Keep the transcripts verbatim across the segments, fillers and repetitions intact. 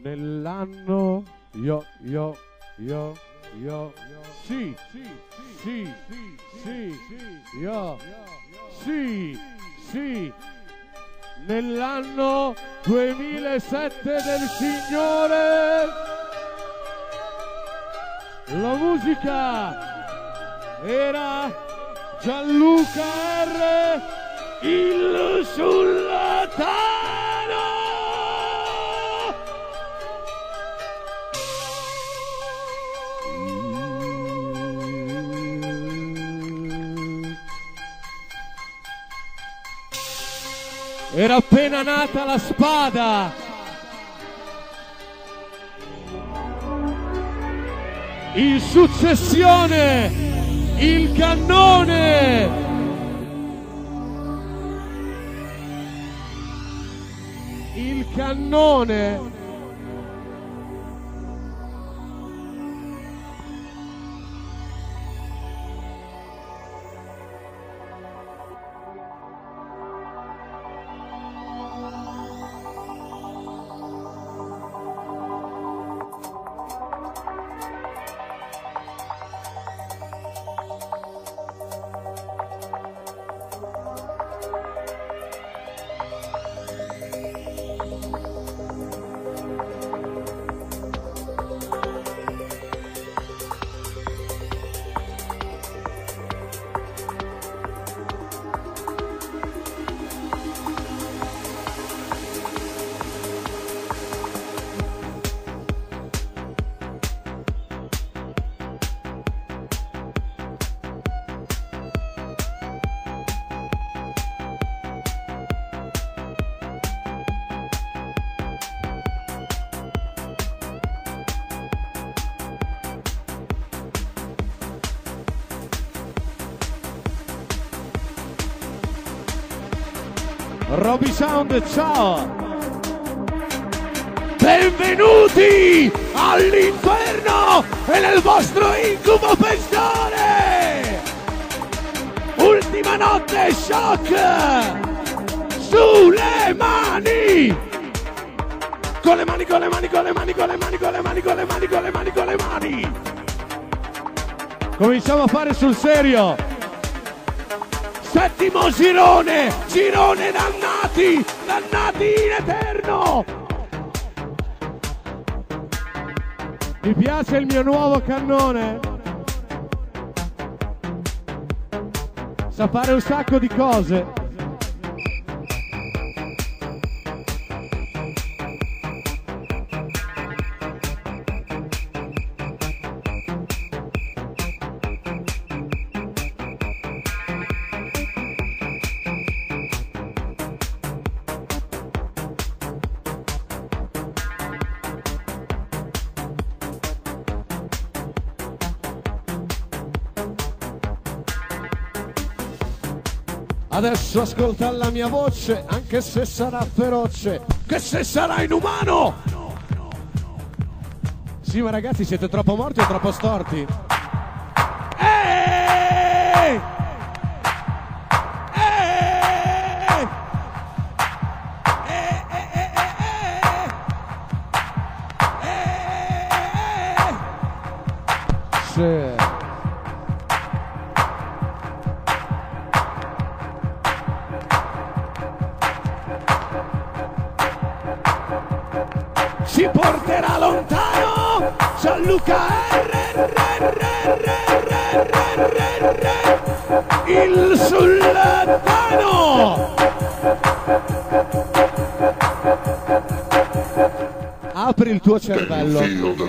Nell'anno io, io, io, io, sì, sì, sì, sì, io, sì, sì, nell'anno duemilasette del Signore, la musica era Gianluca R, il Sultano. Era appena nata la spada. In successione il cannone. Il cannone. Roby Sound, ciao! Benvenuti all'inferno e nel vostro incubo peggiore! Ultima notte shock! Sulle mani! Con le mani, con le mani, con le mani, con le mani, con le mani, con le mani, con le mani, con le mani! Cominciamo a fare sul serio! Settimo girone, girone dannati, dannati in eterno. Mi piace il mio nuovo cannone? Sa fare un sacco di cose. Adesso ascolta la mia voce, anche se sarà feroce, che se sarà inumano. Sì, ma ragazzi, siete troppo morti o troppo storti? Eeeh! Eeeh! Eeeh! Sì. Ci porterà lontano Gianluca R, R, R, R, R, R, R, il Sultano. Apri il tuo cervello.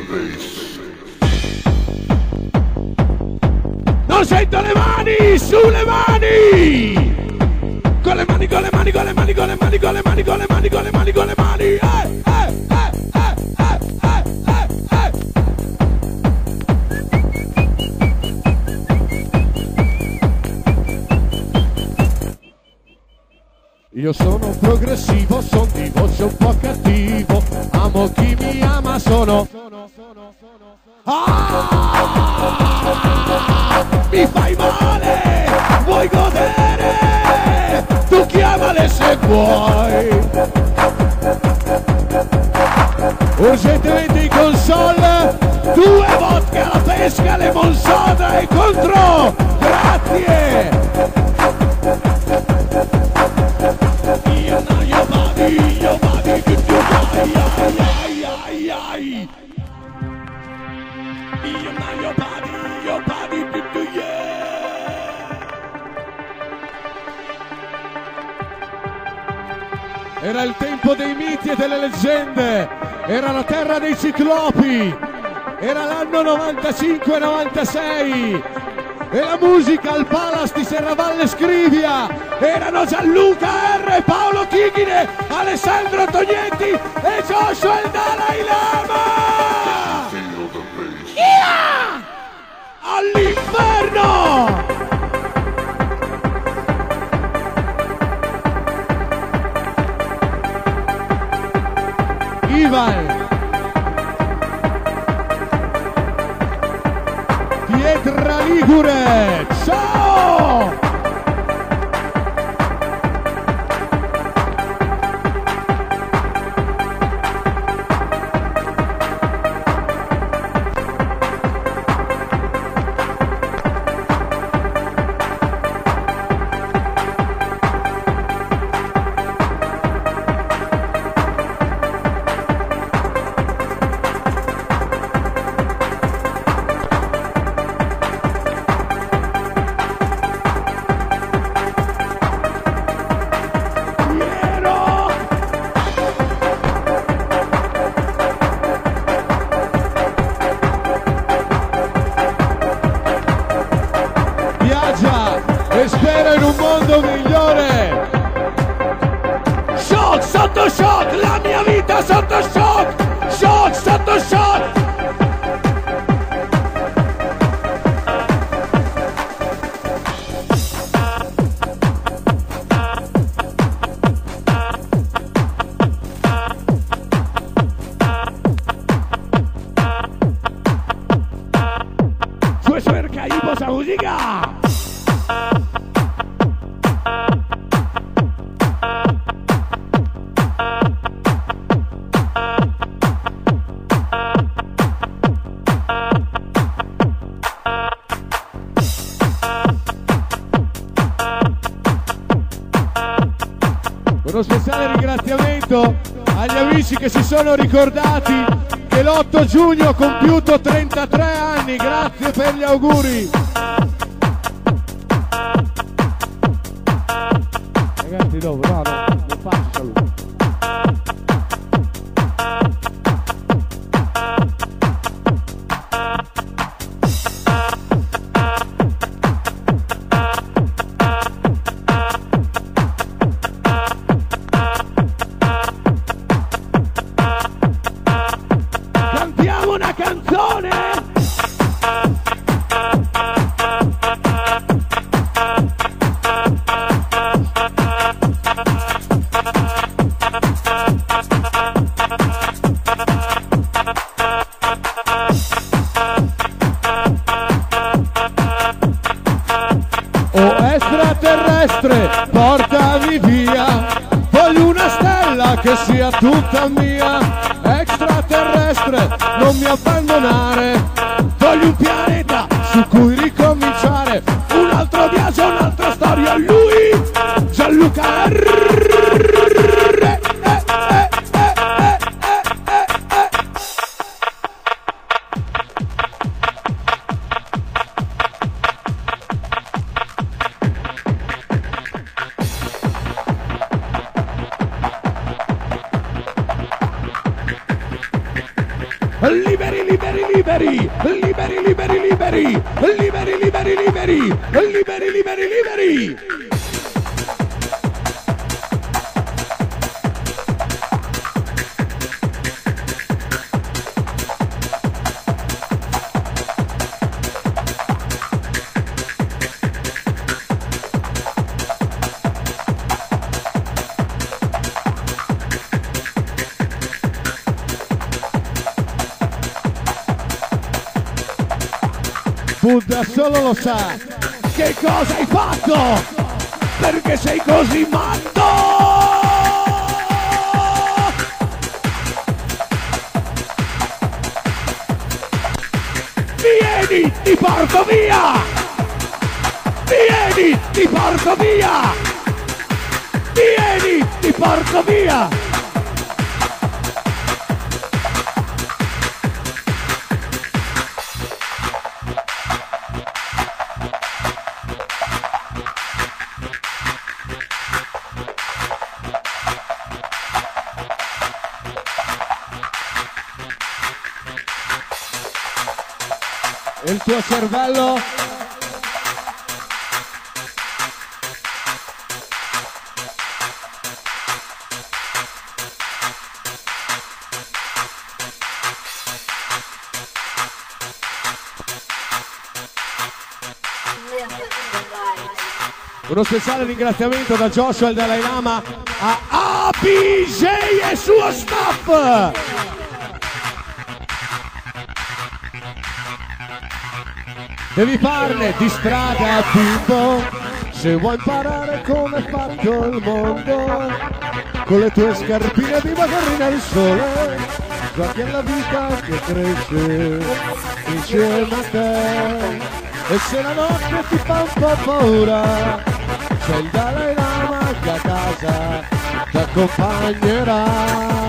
Non sento le mani, sulle mani. Con le mani, con le mani, con le mani, con le mani, con le mani, con le mani, con le mani, con le mani. Eh, eh, eh, eh, eh, eh, eh. Io sono progressivo, sono di voce un po' cattivo. Amo chi mi ama, sono. Ah! Mi fai male, vuoi godere? Tu chiamale se vuoi. urgentemente in console, due vodka alla pesca, lemon soda e contro, grazie. Io no, io body, io body, tu tu ai ai ai ai ai. Io no, io body, io body, tu tu yeah. Era il tempo dei miti e delle leggende, era la terra dei ciclopi, era l'anno novantacinque novantasei e la musica al Palace di Serravalle Scrivia erano Gianluca R, Paolo Tighine, Alessandro Tognetti e Joshua il Dalai Lama. Yeah! All'inferno! Ivan, Pietra Ligure, ciao! E spera in un mondo migliore. Shock, sotto shock, la mia vita sotto shock. Shock, sotto shock. Su cerca y posa música. Uno speciale ringraziamento agli amici che si sono ricordati che l'otto giugno ho compiuto trentatré anni, grazie per gli auguri. Ragazzi dopo, no, no, non faccio saluto. Cantiamo una canzone! Oh extraterrestre, portami via, voglio una stella che sia tutta mia. Extraterrestre, non mi abbandonare, voglio un pianeta su cui ricominciare, un altro viaggio, un'altra storia, lui, Gianluca R. Eh, eh, eh, eh, eh, eh, eh. Liberi, liberi, liberi, liberi, liberi, liberi, liberi, liberi, liberi, liberi, liberi, liberi. Buddha solo lo sa che cosa hai fatto, perché sei così matto. porto via! Vieni, ti porto via! Vieni, ti porto via! Il tuo cervello uno speciale ringraziamento da Joshua e Dalai Lama a A P J e suo staff. Devi farne di strada tipo, se vuoi imparare come è fatto il mondo, con le tue scarpine di bagarina al sole, giochi alla vita che cresce insieme a te. E se la notte ti fa un po' paura, c'è il Dalai Lama che a casa ti accompagnerà.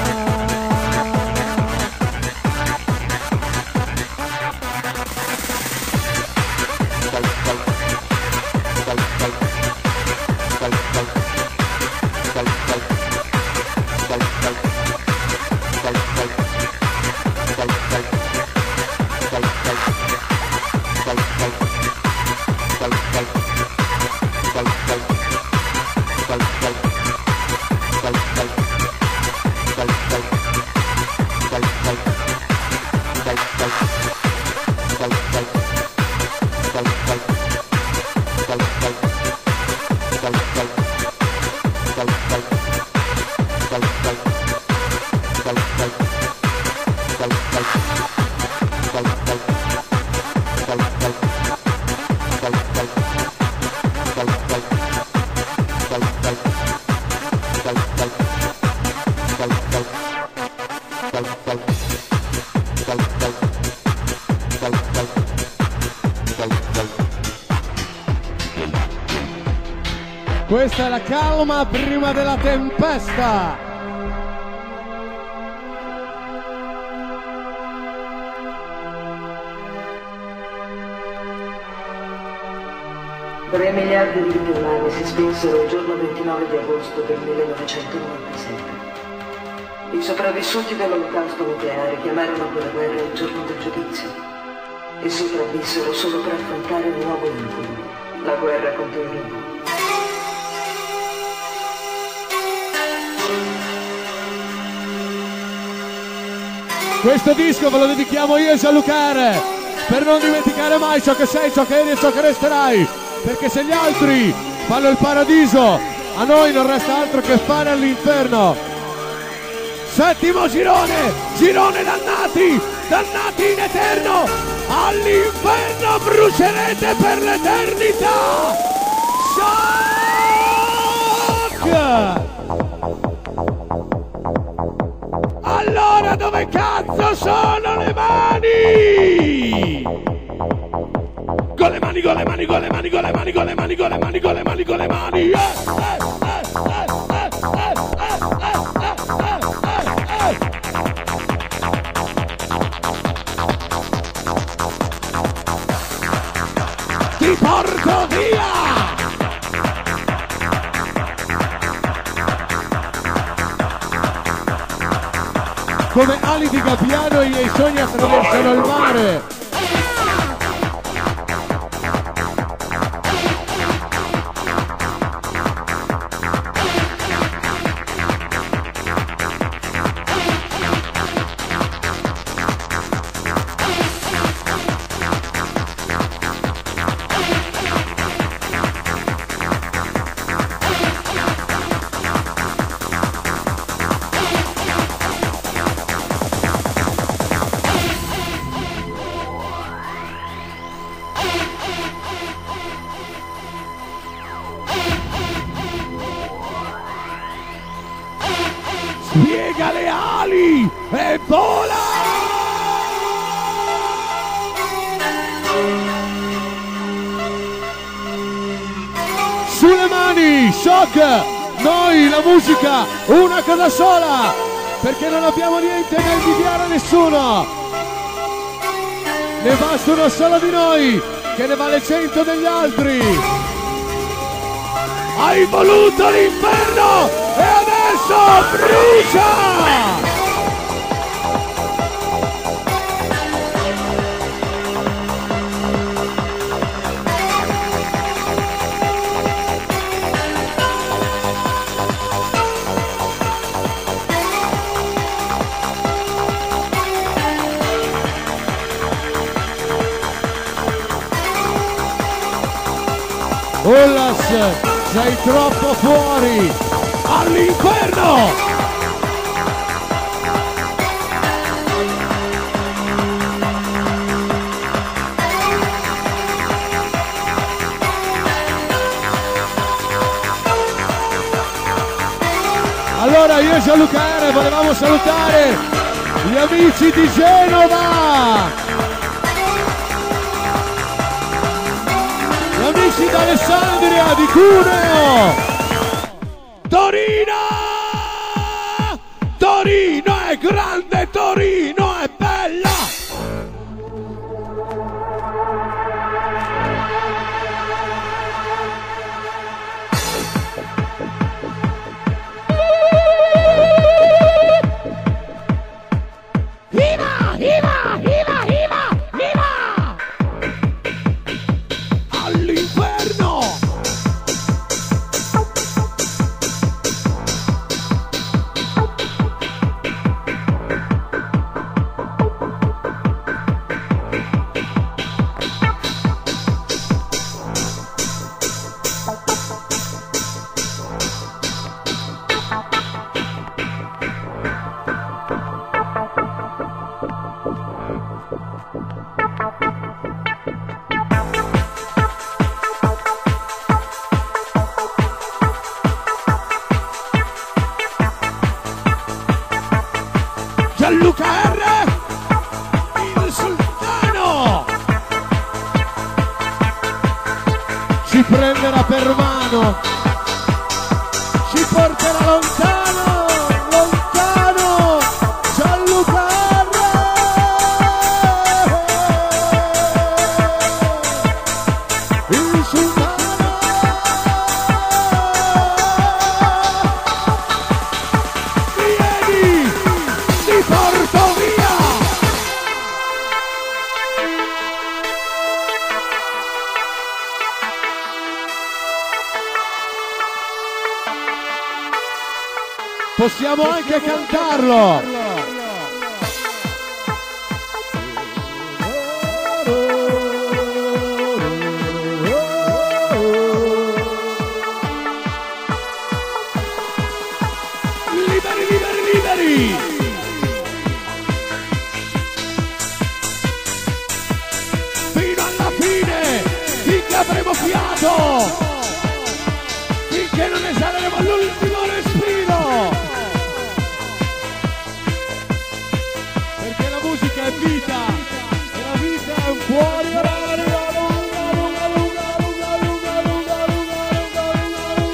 Questa è la calma prima della tempesta. tre miliardi di vite umane si spensero il giorno ventinove di agosto del millenovecentonovantasette. I sopravvissuti dell'olocausto nucleare chiamarono quella guerra il giorno del giudizio e sopravvissero solo per affrontare un nuovo incubo, la guerra contro il lupo. Questo disco ve lo dedichiamo io e Gianlucare, per non dimenticare mai ciò che sei, ciò che eri e ciò che resterai, perché se gli altri fanno il paradiso, a noi non resta altro che fare all'inferno. Settimo girone, girone dannati, dannati in eterno, all'inferno brucerete per l'eternità. Shock! Allora dove cazzo sono le mani? Con le mani, con le mani, con le mani, con le mani, con le mani, con le mani, con le mani, con le mani. Eh, eh, eh, eh, eh, eh, eh, eh, eh. Ti porto via! Come ali di gabbiano i miei sogni attraversano il mare. Piega le ali e vola! Mani, shock, noi la musica, una cosa sola, perché non abbiamo niente da invidiare a nessuno, ne basta uno solo di noi, che ne vale cento degli altri. Hai voluto l'inferno e adesso brucia! Ullas, sei troppo fuori! All'inferno! Allora io e Gianluca R volevamo salutare gli amici di Genova! Amici d'Alessandria, di Cuneo, Torino, Torino è grande, Torino è bella. Viva, viva, viva, viva, viva! Gianluca R, il sultano, ci prenderà per mano, ci porterà lontano, lontano, Gianluca R, il sultano, vieni! Ti porto via! Possiamo anche cantarlo! Liberi, liberi, liberi! Finché avremo fiato, finché non esaleremo l'ultimo respiro, perché la musica è vita e la vita è un fuori orario. Lunga, lunga, lunga, lunga, lunga, lunga, lunga, lunga,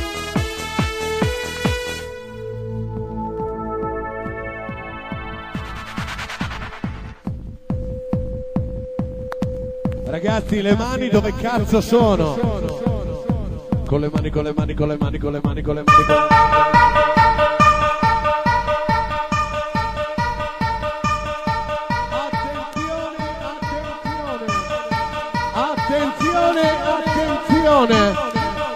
lunga. Ragazzi, le mani dove cazzo sono? Con le mani, con le mani, con le mani, con le mani, con le mani, con le mani. Attenzione, attenzione, attenzione.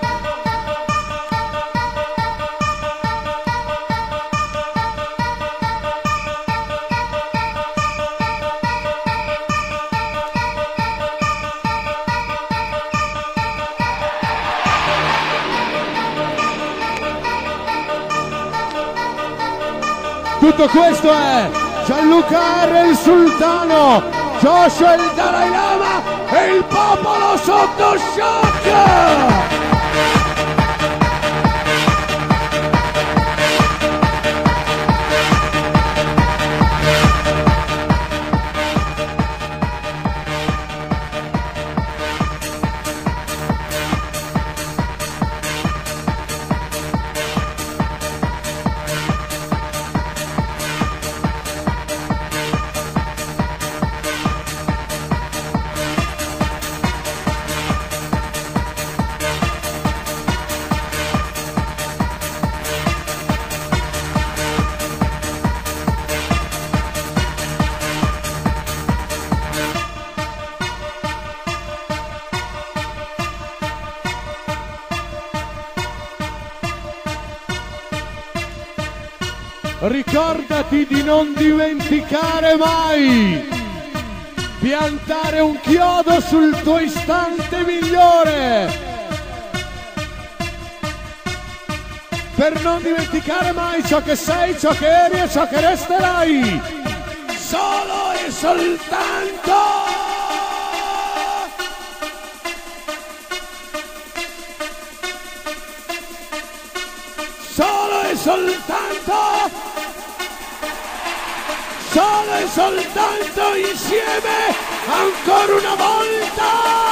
Tutto questo è Gianluca R, il sultano, Joshua il Dalai Lama e il popolo sotto shock! ricordati di non dimenticare mai piantare un chiodo sul tuo istante migliore, per non dimenticare mai ciò che sei, ciò che eri e ciò che resterai, solo e soltanto solo e soltanto solo e soltanto insieme, ancora una volta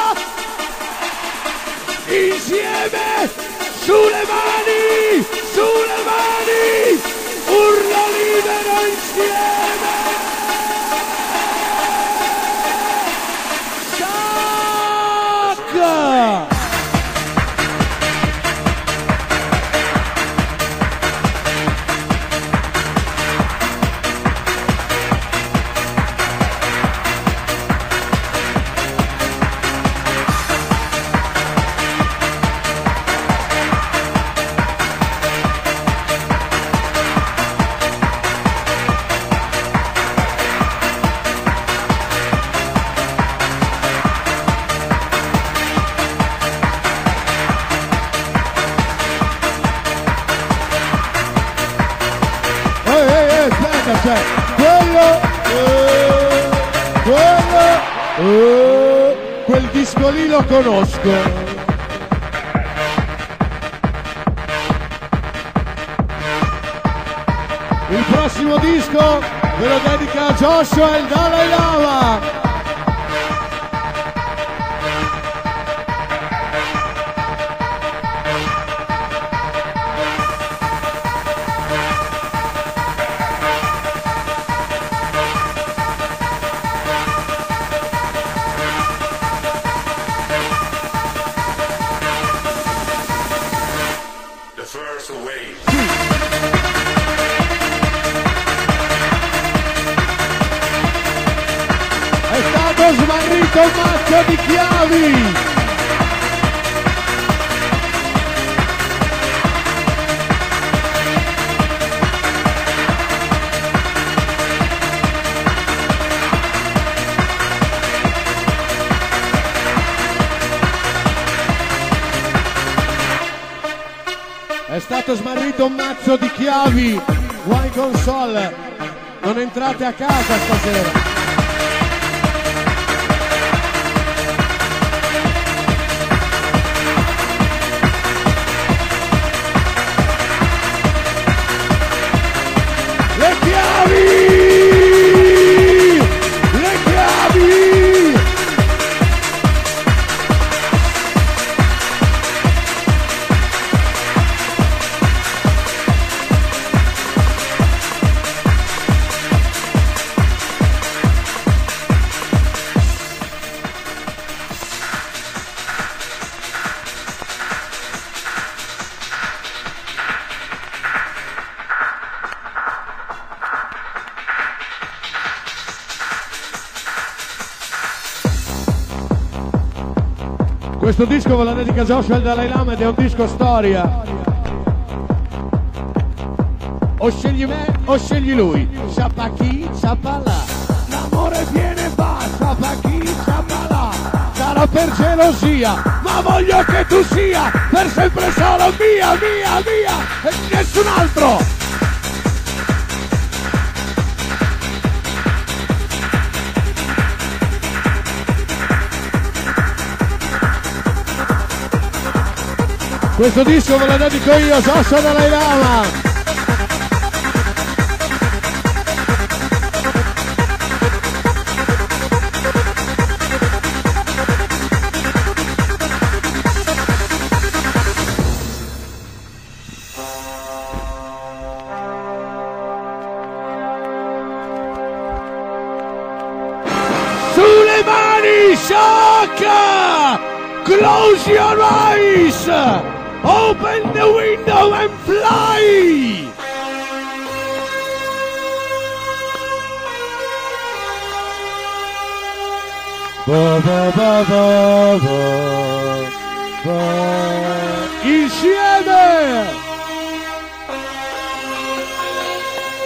insieme, sulle mani, sulle mani, urlo libero insieme. Shock! Cioè, quello, eh, quello, eh, quel disco lì lo conosco. Il prossimo disco ve lo dedica a Joshua e il Dalai Lama. Smarrito un mazzo di chiavi. È stato smarrito un mazzo di chiavi. Wine Console, non entrate a casa stasera. Questo disco ve lo dedica Joshua e il Dalai Lama ed è un disco storia. O scegli me o scegli lui, sciappa chi, sciappa là. L'amore viene e va, sciappa chi, sciappa là. Sarà per gelosia, ma voglio che tu sia per sempre solo mia, mia, mia e nessun altro. Questo disco ve lo dedico io, Joshua Dalai Lama. Sulle mani, Shaka! Close your eyes! Open the window and fly! Ba ba ba ba ba ba. Insieme!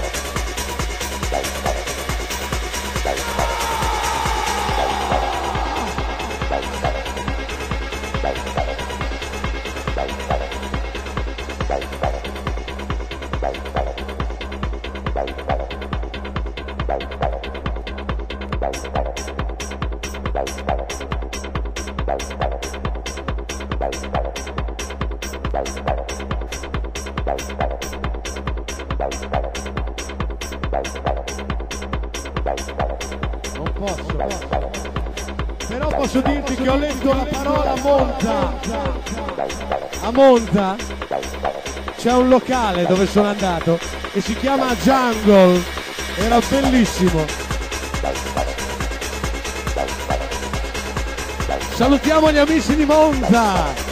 posso dirti che ho letto la parola Monza. A Monza c'è un locale dove sono andato che si chiama Jungle, era bellissimo. Salutiamo gli amici di Monza.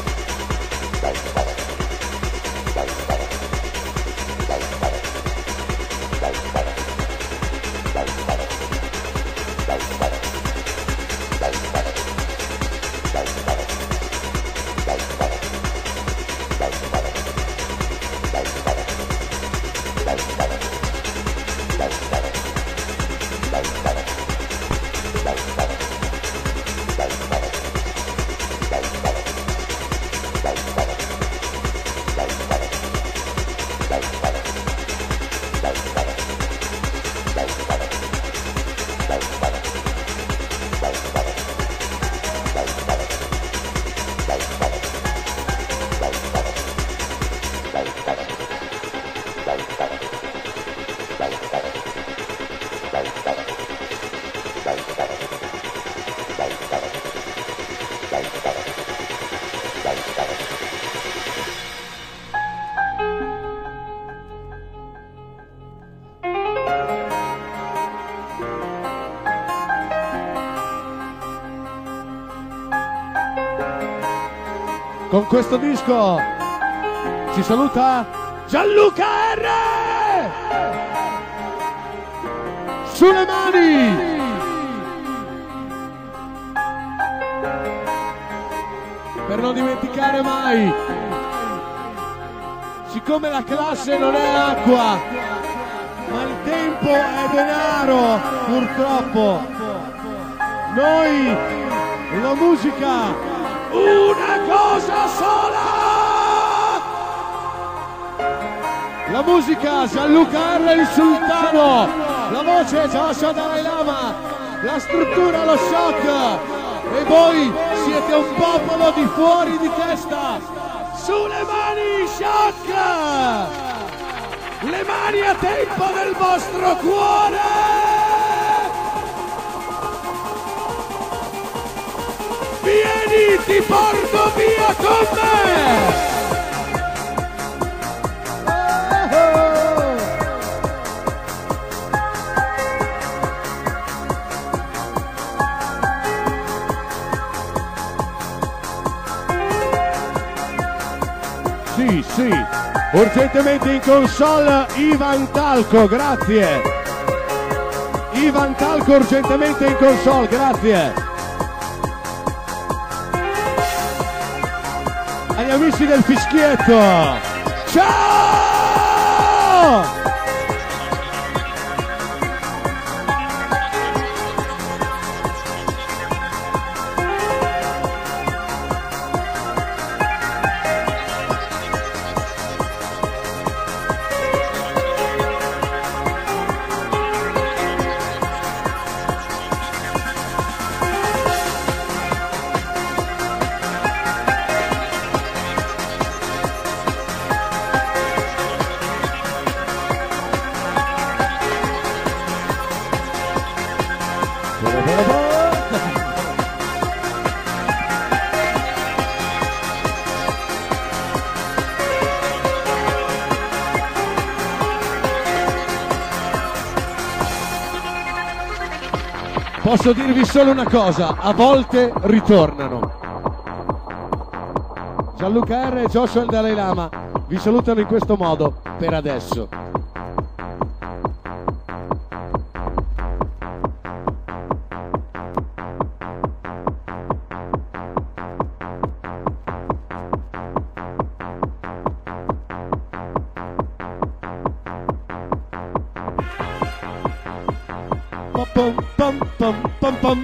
Con questo disco ci saluta Gianluca R. Sulle mani! Per non dimenticare mai, siccome la classe non è acqua, ma il tempo è denaro, purtroppo, noi la musica una cosa sola! La musica Gianluca R. il Sultano, la voce Joshua Dalai Lama, la struttura lo shock, e voi siete un popolo di fuori di testa. Sulle mani shock! Le mani a tempo del vostro cuore! Vieni, ti porto via con me! Sì, sì, urgentemente in console Ivan Talco, grazie. Ivan Talco urgentemente in console, grazie. Agli amici del fischietto, ciao! Posso dirvi solo una cosa, a volte ritornano. Gianluca R. e Joshua Dalai Lama vi salutano in questo modo per adesso. Pom, pom, pom, pom, pom.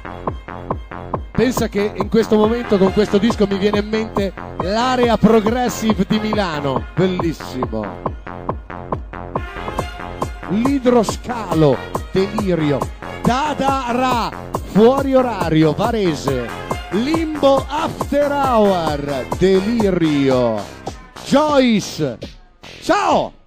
Pensa che in questo momento con questo disco mi viene in mente l'area progressive di Milano, bellissimo. L'idroscalo, delirio. Dada Ra, fuori orario, Varese. Limbo After Hour, delirio. Joyce, ciao!